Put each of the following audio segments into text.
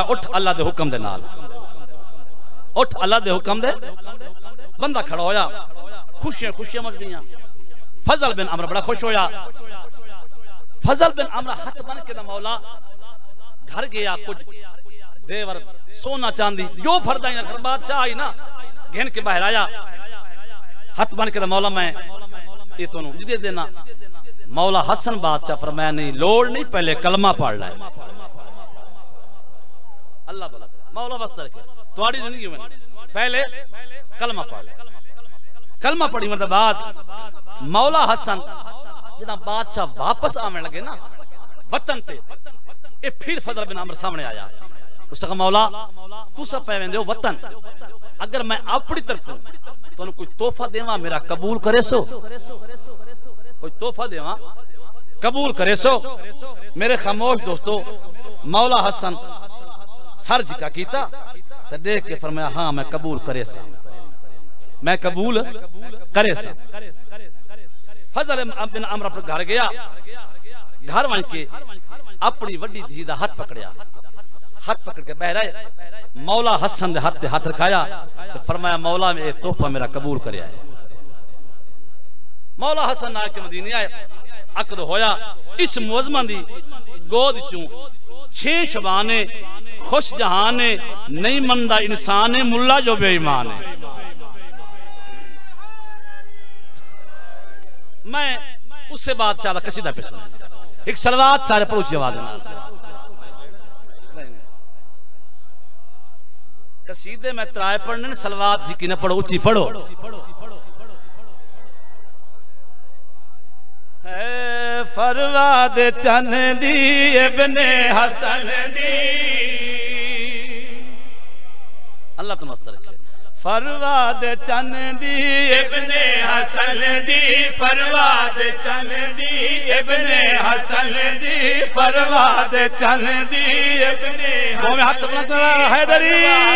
उठ अल्लाह दे हुक्म दे नाल, उठ अल्लाह दे हुक्म दे। बंदा खड़ा होया, खुशियां खुशियां मच गईयां। फजल बिन अमर बड़ा खुश होया। फजल बिन अमर हाथ बन के दा मौला घर गया, कुछ जेवर सोना चांदी जो फरदा घर बादशाह आई ना घेन के बाहर आया, हाथ बन के दा मौला मैं ये तो दे देना। मौला हसन बादशाह फरमाया नहीं लोड़ नहीं, पहले कलमा पढ़ ला। अल्लाह भला मौला बस तरके तुम्हारी जिंदगी में पहले कलमा पढ़ ला। कलमा पढ़ी मतलब बाद मौला हसन जना बादशाह वापस आने लगे ना वतन ते, ये फिर फजल बिन अमर सामने आया। उसका मौला तू सब पे वेंदे हो वतन, अगर मैं अपनी तरफ तो कोई तोहफा देवा मेरा कबूल करे सो, कोई तोहफा देवा कबूल करे सो। मेरे खामोश दोस्तों मौला हसन सर झुका कीता तो देख के फरमाया हाँ मैं कबूल करे सा, मैं कबूल करे सा। फजल बिन अमर अपने घर गया, घर वन के अपनी वड्डी धी दा हाथ पकड़िया, हाथ पकड़ के बह रहे। मौला हसन दे हाथ रखाया तो फरमाया मौला में तोहफा मेरा कबूल करया है। मौला हसन आके मदीने आए, अकद होया। इस मुअज़्ज़मा दी गोद चूं 6 शबाने खुश जहाने नहीं मंदा इंसान है मुल्ला जो बेईमान है। मैं उससे बात ज्यादा कसीदा पे एक सलवात सारे पढ़ो ऊंची आवाज में। कसीदे में त्राए पढ़ने, सलवात जी की न पढ़ो ऊंची पढ़ो। है फरवाद चंदी इब्ने हसन दी, अल्लाह तो मस्त रखे। फरवाद चंदी इब्ने हसन दी, फरवाद चंदी इब्ने हसन दी, फरवाद चंदी इब्ने हैदरी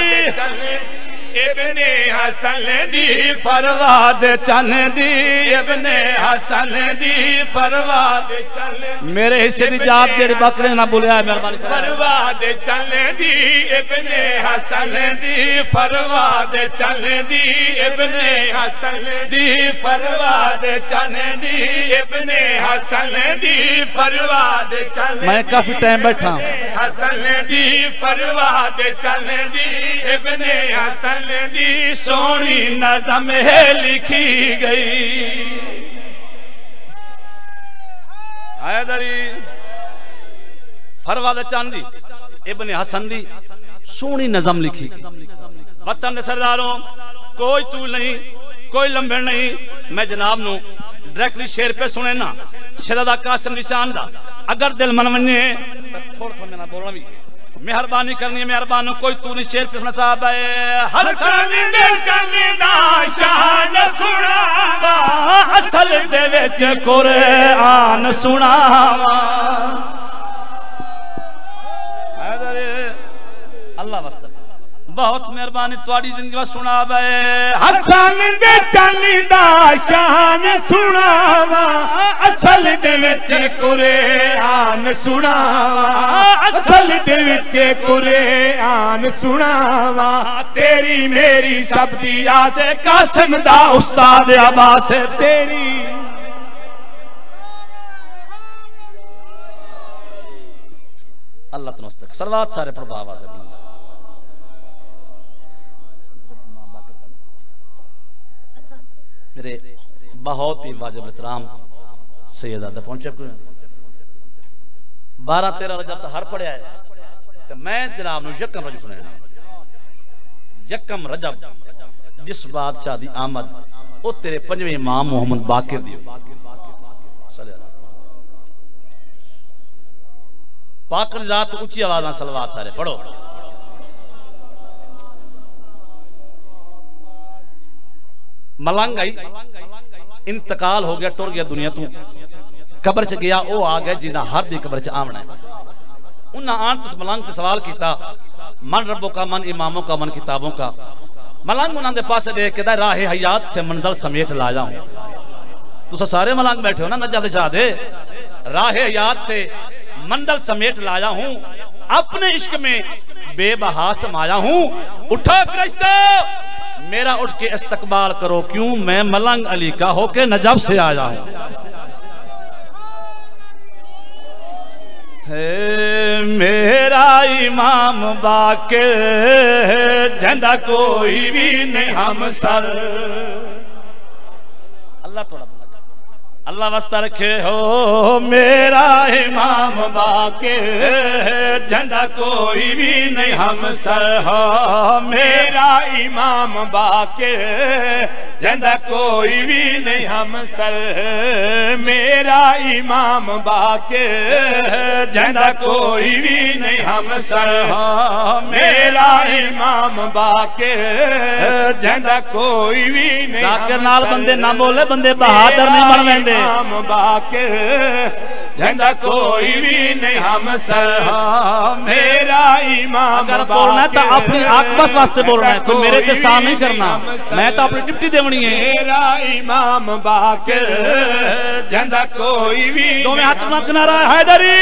इब्ने हसन दी, फरवाद चंदी इब्ने हसन दी, फरवाद चंदी। मेरे हिस्से दी जात जेड़ी बकरे ना बोलिया मेहरबानी कर। फरवाद चंदी इब्ने हसन दी, फरवाद चंदी इब्ने हसन दी, फरवाद चंदी इब्ने हसन दी, फरवाद चंदी। मैं काफी टाइम बैठा हसन दी, फरवाद चंदी इब्ने हसन दी, सोनी नज़म है लिखी गई। हैदरी फरवाद चांदी इब्ने हसन दी सोनी नज़म लिखी गई। वतन दे सरदारों कोई तू नहीं कोई लंबे नहीं, मैं जनाब नु डायरेक्टली शेर पे सुने ना शहजादा कासिम निशान दा। अगर दिल मन मने तो थोड़ा थोड़ा मेरा बोलना भी मेहरबानी करनी है। मेहरबान कोई तू नहीं शेर पे सुना साहब हसन दे चलदा शान सुनावा, असल दे विच कुरान सुनावा। अल्लाह वास्ते बहुत मेहरबानी तुहाडी जिंदगी में सुनावे। हसन दे चलदा शान सुनावा, असल दे विच कुरान सुनावा, असल दे विच कुरान सुनावा। तेरी मेरी सब दी आस कासिम दा उस्ताद अब्बास तेरी। अल्लाह तनस्तक सलवात सारे पढ़वा आवाज है। मेरे बहुत ही वाजिब एहतराम सैयदादा पहुंचे 12-13 रजब तक हर पढ़िया है तो मैं जनाब नु यकम रजब सुनाना। यकम रजब जिस बादशाह दी आमद ओ तेरे 5वें इमाम मोहम्मद बाकिर दी पाक जात ऊंची आवाज में सलवात सारे पढ़ो। मलंग आई इंतकाल हो गया, टुर गया दुनिया तू, कब्र च गया वो आ गया जिन्ना हर दी कब्र च आमना है। उन्हें आन तो मलंग ते सवाल किया मन रब्बों का मन इमामों का मन किताबों का। मलंग उन्होंने पास देख के राह हयात से मंजिल समेत ला जाऊं। तुस सारे मलंग बैठे हो ना नजा दे शाह दे, राह हयात से मंजिल समेट लाया हूं। अपने इश्क में बेबहा समाया हूँ। उठो फरिश्ता, मेरा उठ के इस्तकबाल करो, क्यों मैं मलंग अली का होके नजब से आया हूँ। मेरा इमाम बाके जंदा कोई भी नहीं हम सर। अल्लाह थोड़ा अल्लाह वास्ता रखे हो। मेरा इमाम बाके झंडा कोई भी नहीं हम सर हो। मेरा इमाम बाके झंडा कोई भी नहीं हम सर। मेरा इमाम बाके झंडा कोई भी नहीं हम सर हो। मेरा इमाम बाके झंडा कोई भी नहीं। जाकर नाल बंदे ना बोले, बंदे बहादुर नहीं बन वेंदे। इमाम बाके झंडा कोई भी नहीं हम सर। मेरा इमाम अगर बोलना है तो अपनी आकबत वास्ते बोलना है, कोई मेरे के साथ नहीं करना। मैं तो अपनी डिप्टी देवनी है। मेरा इमाम बाके झंडा कोई भी। दो में हाथ मत नारा हैदरी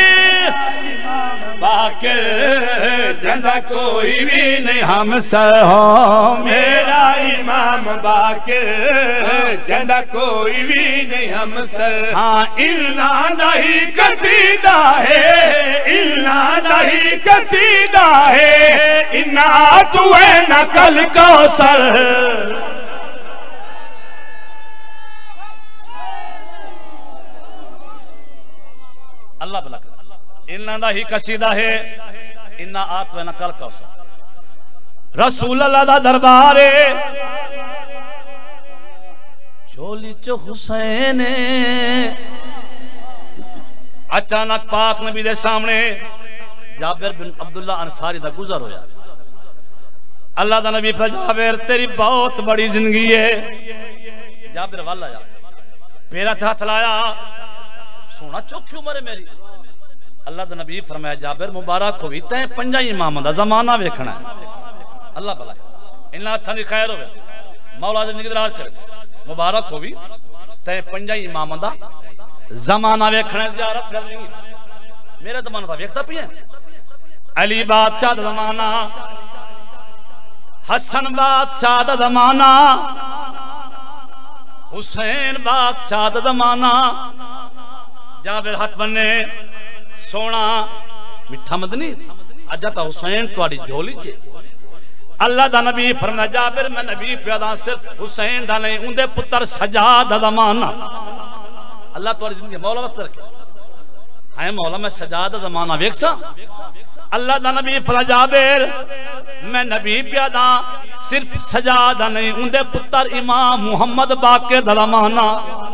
बाके झंडा कोई भी नहीं हम सर हो। मेरा इमाम बाके झंडा कोई भी नहीं हम सर। हाँ इल्ला नहीं कसीदा है, इल्ला नहीं कसीदा है, इन्ना तू है नकल कौसर। अल्लाह भला करे। इन्ना दा ही कसीदा है, इन्ना आत व नकल कौसर। रसूल अल्लाह दा दरबार है, झोली च हुसैन। अचानक पाक नबी दे सामने जाबिर बिन अब्दुल्ला अंसारी दा गुजर होया। अल्लाह दा नबी फरमाया जाबिर तेरी बहुत बड़ी जिंदगी है। जाबिर वाल आया, पैरा हाथ लाया, सोना चौखी उम्र है मेरी। अल्लाह दा नबी फरमाया जाबिर मुबारक होवी तैं पंजा इमाम दा जमाना वेखना है। अल्लाह भला इन्ना हत्थां दी खैर होवे, मौला दी जिंदगी दराज करे। मुबारक होवी तैं पंजा इमाम दा जमाना वेखना, ज़ियारत करनी। मेरा जमाना था वेखता पिया। अली बादशाह दा जमाना, हसन बादशाह दा जमाना, हुसैन बादशाह दा जमाना। जाबिर हथ बन्ने, सोना मिठा मदनी अजा तो हुसैन तुहाडी झोली च। अल्लाह दा नबी फरमाया जाबिर मैं नबी पैदा सिर्फ हुसैन दा नहीं, उंदे पुत्र सजाद दा जमाना। अल्लाह तुहाडी जिंदगी मौला वक्त रखे है। मौला मैं सजाद दा जमाना वेखसा। अल्लाह दा नबी फरमाया जाबिर मैं नबी पैदा सिर्फ सजाद दा नहीं, उंदे पुत्र इमाम मुहम्मद बाकिर दा जमाना।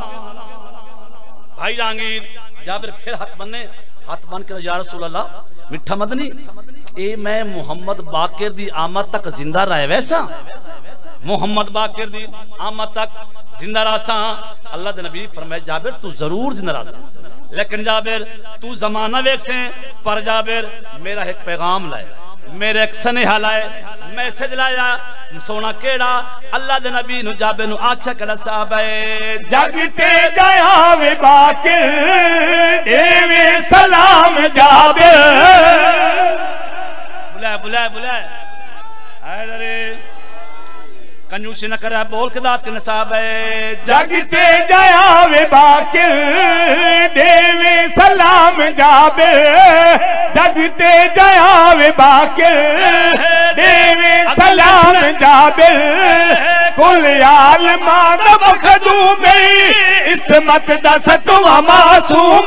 भाई जांगीर जाबिर फिर हाथ बन्ने, हाथ बन के या रसूल अल्लाह मिठा मदनी ए मैं मुहम्मद बाकिर दी आमद तक जिंदा रहे वैसा। मुहम्मद बाकिर दी आमद तक जिंदा रहा। अल्लाह दे नबी फरमाया जाबिर तू जरूर जिंदा रहा, लेकिन जाबिर तू जमाना वेख से। पर जाबिर मेरा एक पैगाम लाए, मेरे एक स्नेहा लाए, मैसेज लाया। सोना केड़ा अल्लाह दे नबी नु जाबिर नु आख्या कला साहब जगते जाया वे बाकिर देवे सलाम जाबिर। बुला बुला बुला हैदरी कंजूसी न करे, बोल के दात के नसाब जगते जाया वे बाकिर देवे सलाम जाबिर। जगते जाया वे बाकिर देवे सलाम जाबिर। कुल आलमा दा मखदूम इस्मत दा सतवा मासूम।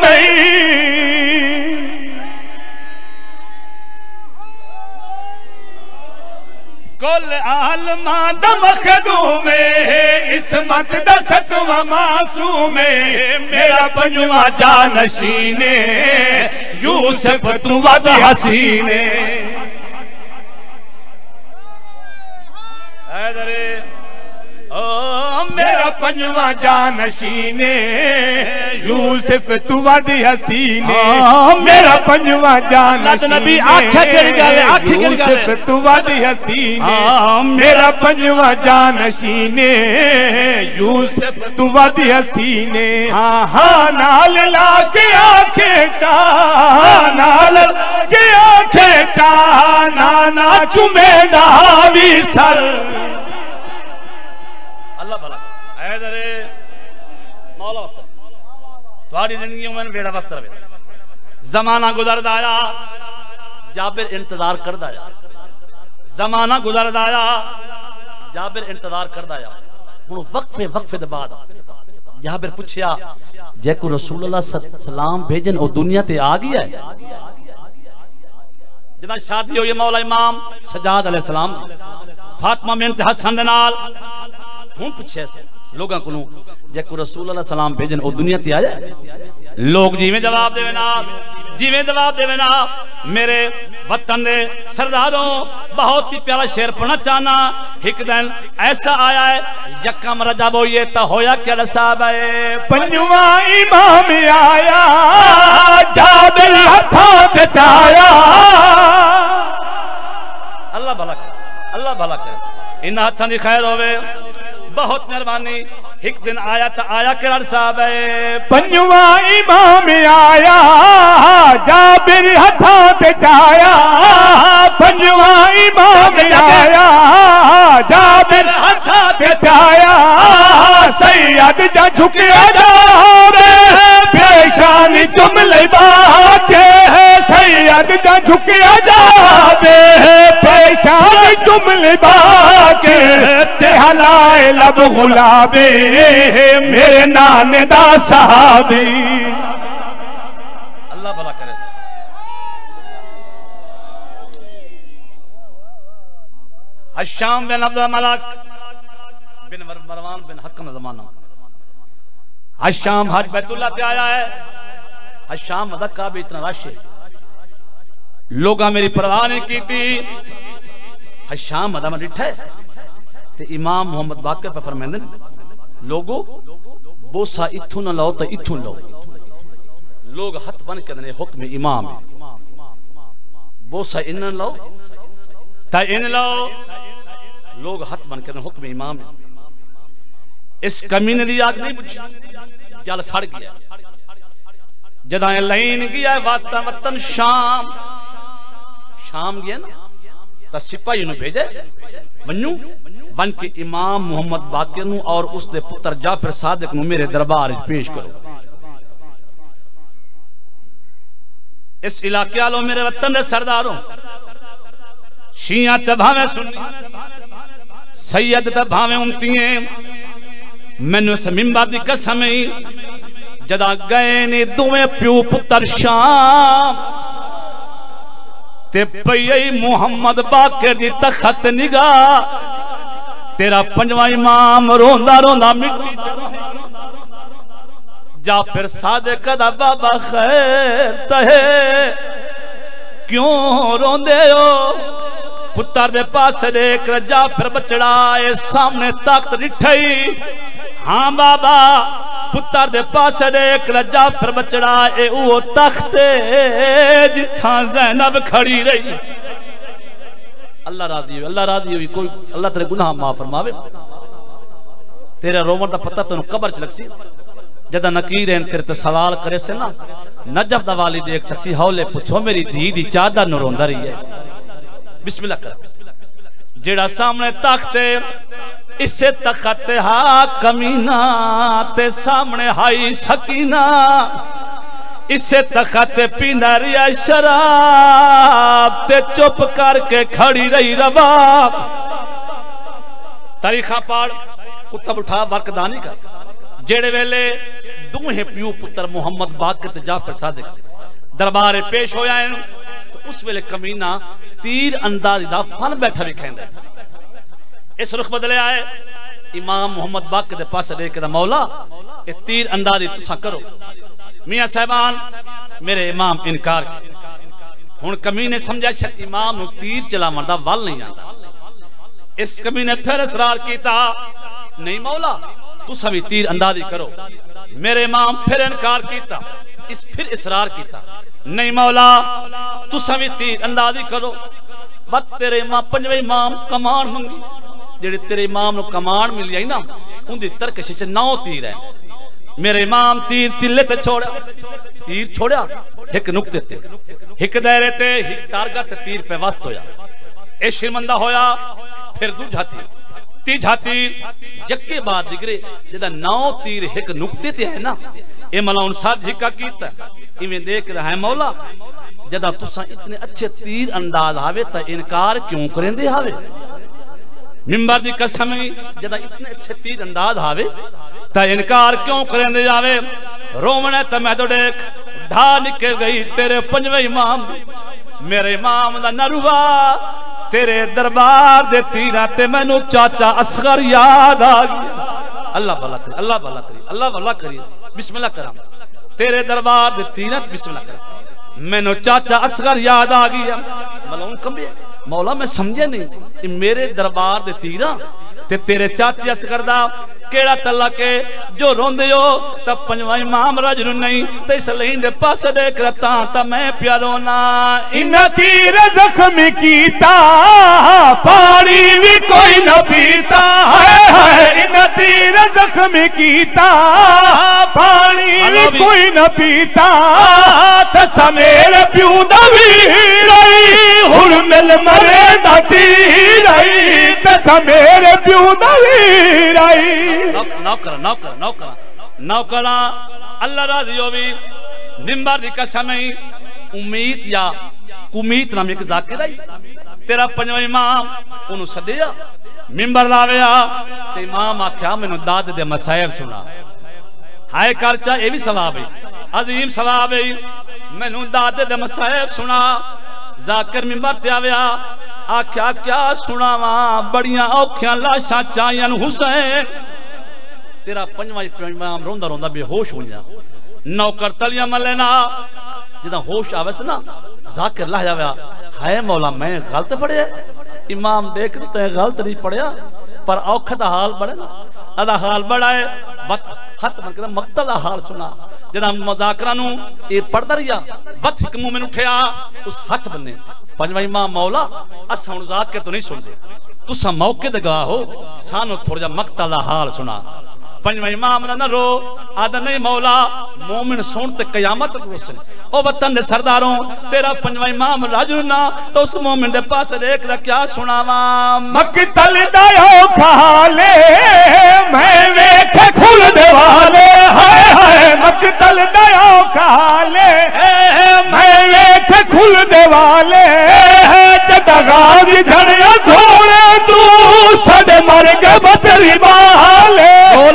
कुल आलमा दा मखदूम इस्मत दा सतवा मासूम। मेरा पंजवा जानशीने यूसुफ तू वद हसीने। मेरा पंजवा जानशीने यूसुफ तू वद हसीने। मेरा पंजवा जानशीने यूसुफ तू वद हसीने। मेरा पंजवा जानशीने यूसुफ तू वद हसीने। हाँ नाल ला के आखे चा, नाल के खेचा नाना चुमेदा भी सर। अल्लाह भला है जरे मौला वस्तर थोड़ी जिंदगी में बेड़ा वस्तर वे जमाना गुजरदा आया जाबिर इंतजार करदा आया जमाना गुजरदा आया जाबिर इंतजार करदा आया हुन वक्फे वक्फे दे बाद जाबिर पूछया जेको रसूलुल्लाह सलाम भेजन ओ दुनिया ते आ गया है जदा शादी हुई मौला इमाम सज्जाद अलैहि सलाम फातिमा बिनत हसन दे नाल हुन पूछे लोगों को जेको रसूलुल्लाह सलाम भेजन ओ दुनिया ते आया लोग जिवें जवाब देवे ना मेरे वतन दे सरदारों बहुत ही प्यारा शेर पढ़ना चाहना एक दिन ऐसा आया है यकम रजब होइए तो होया क्या साहब है पंजवा इमाम आया जाबिर हथा ते आया। अल्लाह भला करे इन हाथों की खैर होवे बहुत मेहरबानी एक दिन आया तो आया केड़ा साहब है पंजवा इमाम आया जाबिर हथा ते आया पंजवा इमाम आया जाबिर हथा ते आया सैयद जा झुकिया जावे पेशानी जुमले बाके सैयद जा झुकिया जावे पेशानी जुमले बाके ते हलाए लब गुलाबे मेरे नाने दा साहबी। अल्लाह भला करे हशाम बिन अब्दुल मलक बिन मरवान बिन हकम जमाना हशाम हज बैतुल्लाह पे आया है हशाम मदक्का भी इतना रश है लोगा मेरी परवाह नहीं की थी हशाम मदा में डिठा है ते इमाम मोहम्मद बाकर पे फरमांदे लोगो बोसा इथों न लो तो इथों लो लोग हथ बन के ने हुक्म इमाम है बोसा इन लो ता इन लो लोग हथ बन के हुक्म इमाम है इस कमीने दी आग नहीं बुझी जल सड़ गया जदा लाइन गया वतन शाम गया ना तो सिपाही नु भेजे वन्यू वन के इमाम मोहम्मद बाकिर नु और उसके पुत्र जाफर सादिक नु मेरे दरबार पेश करो। इस इलाके वालों मेरे वतन दे सरदारों शिया ते भावे सुन्नी सैयद ते भावे उम्मतिये मैनू इस मिंबर दी कसम जदा गए ने दोवें प्यो पुत्र शाम ते पई मोहम्मद बाकिर दी तखत निगाह तेरा पंजवा इमाम रोंदा रोंदा मिट्टी जाफर सादिक दा बाबा खैर तहे क्यों रोंदे हो पुत्र दे पास देख जाफर बचड़ा ए सामने तख्त डिठई हाँ बाबा पुत्र दे पास देख जाफर बचड़ा ए वो तख्त जिथा ज़ैनब खड़ी रही। अल्लाह राजी हुई कोई अल्लाह तेरे गुनाह माफ फरमावे तेरे रोवन का पता तेन कबर च लगसी जदा नकीर तेरे तो सवाल करे से ना नजफ दा वाली देख सकसी हौले पूछो मेरी धी दी चादर नु रोंदा रही है बिस्मिल्लाह कर जेड़ा सामने तख्त इसे तखत हा कमीना ते सामने हाई सकीना इसे तखत पीना रिया शराब ते चुप करके खड़ी रही रबाब तारीखा पाड़ कुत्तब उठा वर्कदानी कर जेड़े वेले दूहे प्यू पुत्र मोहम्मद बाकिर ते जाफर सादिक दरबार पेश होया तो उस वेले कमीना तीर अंदाजी दा फन बैठा विखेंदा इस रुख बदले आए इमाम मोहम्मद बाकिर दे पास देख के मौला ये तीर अंदाजी तुसा करो मियां साहबान मेरे इमाम इनकार हुण कमीने समझा शायद इमाम नु तीर चलावन दा वल नहीं आंदा इस कमीने फिर इसरार कीता नहीं मौला तुसा भी तीर अंदाजी करो मेरे इमाम फिर इनकार कीता फिर इसरार कीता नहीं मौला तुसा भी तीर अंदाजी करो बस तेरे इमाम पंजवे इमाम कमान मंगी जेड़े तेरे इमाम नु कमान मिल जाई ना उनदी तरकश च 9 तीर है मेरे इमाम तीर तिल्ले ते छोड़ा तीर छोड़ा एक नुक्ते ते एक दायरे ते एक टारगेट ते तीर पे वस्त होया ए शर्मिंदा होया फिर दूजा तीजा तीर यके बाद दिगरे जेदा 9 तीर एक नुक्ते ते है ना ए मलाउन साहब हिक्का कीता इवें देख रहा है मौला जदा तुसा इतने अच्छे तीर अंदाज आवे ता इनकार क्यों करेंदे आवे मिंबर दी कसम जदा इतने अच्छे तीर अंदाज आवे ता इनकार क्यों करेंदे जावे रोमने ता मैं तो देख ढा निकल गई तेरे पंजवे इमाम मेरे इमाम दा नरुआ तेरे दरबार दे तीरा ते मैनू चाचा असगर याद आ गया अल्लाह भला करे अल्लाह भला करे अल्लाह भला करे बिस्मिल्लाह करा तेरे दरबार दे तीरा बिस्मिल्लाह करा मैनू चाचा असगर याद आ गया मलाउन कंबे मौला मैं समझे नहीं मेरे दरबार दे तीरा ते तेरे चाचे असगर दा केड़ा तला के जो रोंदे हो तब पंजवा इमाम रजू नहीं ते सलीन दे पास देख रता ता मैं प्यारो ना इन तीर जख्मी कीता पानी भी कोई न पीता है इन तीर जख्मी कीता पानी भी कोई न पीता तसा मेरे प्यू दा वीर हुण मिल मरे दा तीर तसा मेरे प्यू दा वीर नौकरा अल्लाह राजी होवी मिंबर दी कसम उम्मीद या कुमीत नाम एक जाकिर आई तेरा पंजवा इमाम उन्होंने सदिया मिंबर लावेया ते इमाम आख्या मैनू दाद दे मसायब सुना हाय करचा ये भी सवाब है अजीम सवाब है मैनू दाद दे मसायब सुना जाकिर मिंबर ते आवेया आख्या क्या सुनावा बड़ियां औखियां लाशां चायन हुसैन तेरा पंजवा इमाम रोंदा रोंदा बेहोश हो जा नौकर तलियां मलेना जिदा होश आवे ना जाकिर ला जावे हाय मौला मैं गलत पढ़िया इमाम देख ते गलत नहीं पढ़िया पर औखा दा हाल बड़े ना अदा हाल बड़ा है हथ मन के मक्तल दा हाल सुना जदा मुज़ाकरा नु ये पढ़दा रिया वत एक मुंह में उठया उस हथ बन्ने पंजवा इमाम मौला अस हुन जाकिर तो नहीं सुनदे तुसा मौके ते गवाह हो सानू थोड़ा जा मक्तल दा हाल सुना पंजवा इमाम न रो आदा नहीं मौला मोमिन सुन ते कयामत रोसन ओ वतन दे सरदारों तेरा पंजवा इमाम राजू ना तो उस मोमिन दे पास देख दा क्या सुनावा मक्तल दायो खाले मैं वेख खुल देवाले हाय हाय मक्तल दायो खाले मैं वेख खुल देवाले जदा गाजी झड़िया घोड़े तू सड़े मर के बतरी बाले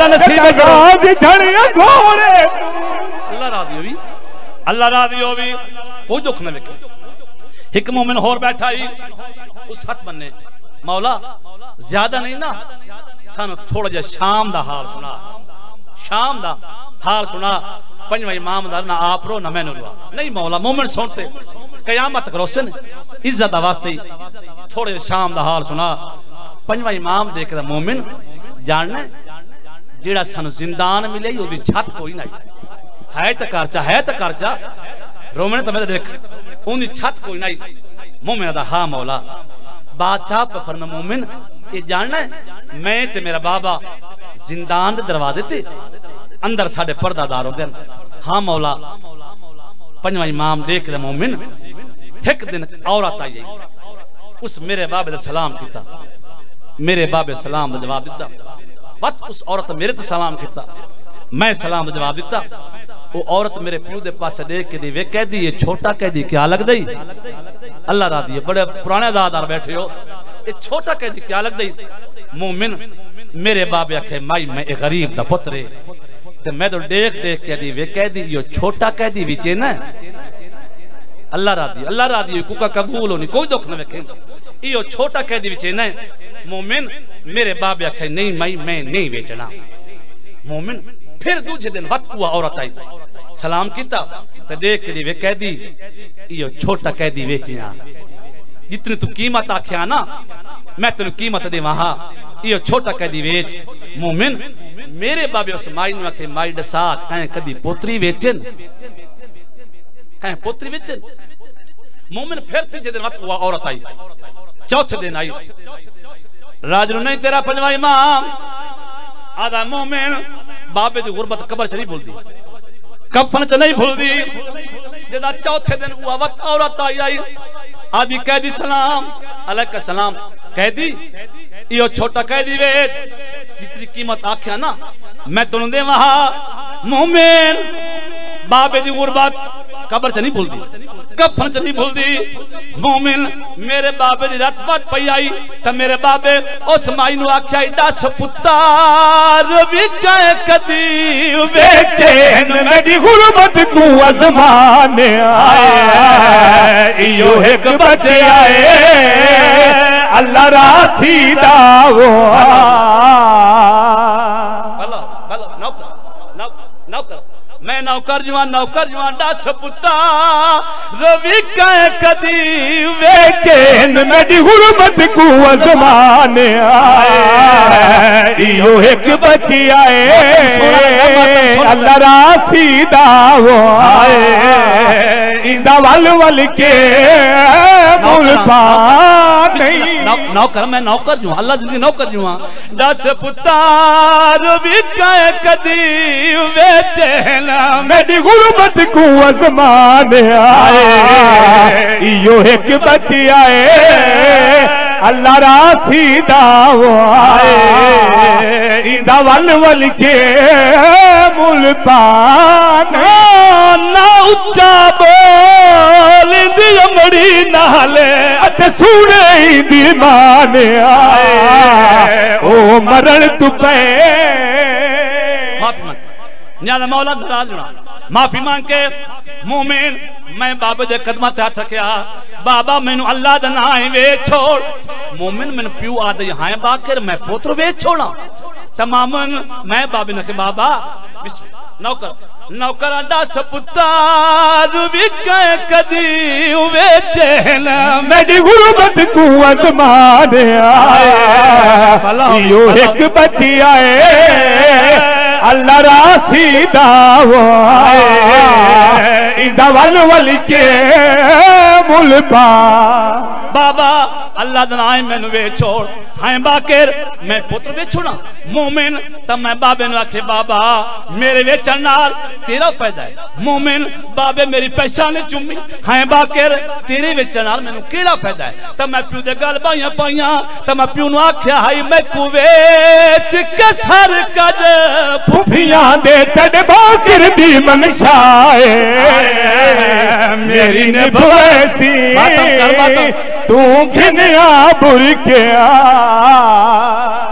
अल्लाह राजी होवी कोई दुख न वेखे एक मोमिन होर बैठा ही उस हथ बन्ने मौला ज्यादा नहीं ना सानू थोड़ा जा शाम दा हाल सुना शाम दा हाल सुना पंजवा इमाम दा ना आप रो ना मैनू रो नहीं मौला मोमिन सुनते कयामत करोसन इज्जत वास्ते थोड़े शाम दा हाल सुना पंजवा इमाम देखदा मोमिन जानना जेड़ा सानू जिंदान मिले ओदी छत कोई नहीं है तो करचा रोमने तो मैं देख ओदी छत कोई नहीं मोमिन दा हां मौला बादशाह पे फरमा मोमिन ये जानना है मैं ते मेरा बाबा जिंदान दे दरवाजे ते अंदर साडे पर्दादार होंदे हां मौला पंजवा इमाम देख दे मोमिन एक दिन औरत आई उस मेरे बाबे दा सलाम कीता मेरे बाबे सलाम दा जवाब दिता बत उस औरत मेरे तो सलाम किया मैं सलाम का जवाब दिता वो औरत मेरे प्यू दे पास देख के दी वे कह दी ये छोटा कह दी क्या लग दई अल्लाह रादी है बड़े पुराने दादार बैठे हो ये छोटा कह दी क्या लग दई मोमिन मेरे बाबे आखे माई मैं एक गरीब दा पुत्र ते मैं तो देख देख के दी वे कह दी यो छोटा कह दी विचे ना अल्लाह रादी कुका कबूल होनी कोई दुख न वेखे यो छोटा कह दी विचे ना मोमिन मेरे बाबे आखे नहीं माई मैं नहीं बेचना मोमिन फिर दूसरे दिन वक्त हुआ औरत आई सलाम किता तो देख के वे कह दी यो छोटा कह दी बेचिया जितनी तू कीमत आख्या ना मैं तेन कीमत दे वहां यो छोटा कह दी बेच मोमिन मेरे बाबे उस माई ने आखे माई दसा कहीं कदी पोतरी बेचन कहीं पोतरी बेचन मोमिन फिर तीसरे दिन वक्त हुआ औरत आई चौथे दिन आई राजू नहीं तेरा पंजवा इमाम आदा मोमिन बाबे की गुरबत कबर च नहीं भूलती कफन च नहीं भूलती जदा चौथे दिन वो वक्त औरत आई आदि कैदी सलाम अलैका सलाम कैदी यो छोटा कैदी वेच जितनी कीमत आख्या ना मैं तुम दे वहां मोमिन बाबे दी गुरबत कब्र च नहीं भूलदी कफन च नहीं भूलदी मोमिन मेरे बाबे दी रतबत पई आई ते मेरे बाबे उस माई नु आख्या 10 पुत्तर भी कहे कदी बेचैन मेरी गुरबत तू अजमाने आए यो एक बचे आए अल्लाह रासीदा हो नौकर मैं नौकर जुआन 10 पुत्तर रवि कहे कदी बेचैन मेरी गुरबत को अजमाने आए यो एक बची आए अल्लाह रासीदा हो आए इंदा वल वल के मुल पा नहीं नौकर मैं नौकर जुआ अल्लाह जिंदगी नौकर जुआ 10 पुत्तर भी कहे कदी बेचैन मेरी गुरबत को अजमाने आए यो एक बची आए अल्लाह रासीदा हो आए इंदा वल वल के मुल पान ना उच्चा बोल दी अमड़ी नाले अते सुने दी माने आए ओ मरण तू पे माफी मांग न्यादा मौला नाराज होना माफी मांग के मोमिन मैं बाबे दे कदमां ते हथ रखया बाबा मैनू अल्लाह दा नाम वे छोड़ मोमिन मैनू प्यू आदे हां बाकर मैं पुत्र वे छोड़ा तमामन मैं बाबे ने के बाबा नौकर नौकर 10 पुत्तर भी कहे कदी बेचैन मेरी गुरबत को अजमाने आए यो एक बची आए अल्लाह रासीदा हो आए इंदा वल वल के मुल पा बाबा अल्लाह दा नाम मैनू वे छोड़ हां बाकर मैं पुत्र वे छोड़ा मोमिन तब मैं बाबे ने आखे बाबा मेरे वेचन नाल तेरा फायदा है मोमिन बाबे मेरी पहचान चुमी हां बाकर तेरे वेचन नाल मैनू केड़ा फायदा है तब मैं प्यू दे गल बाइयां पाइयां तब मैं प्यू नु आख्या हाई मैं को वेच के सर कद फुफियां दे तड़ बाकर दी मनशाए मेरी ने भवैसी तू घिनिया बुर के आ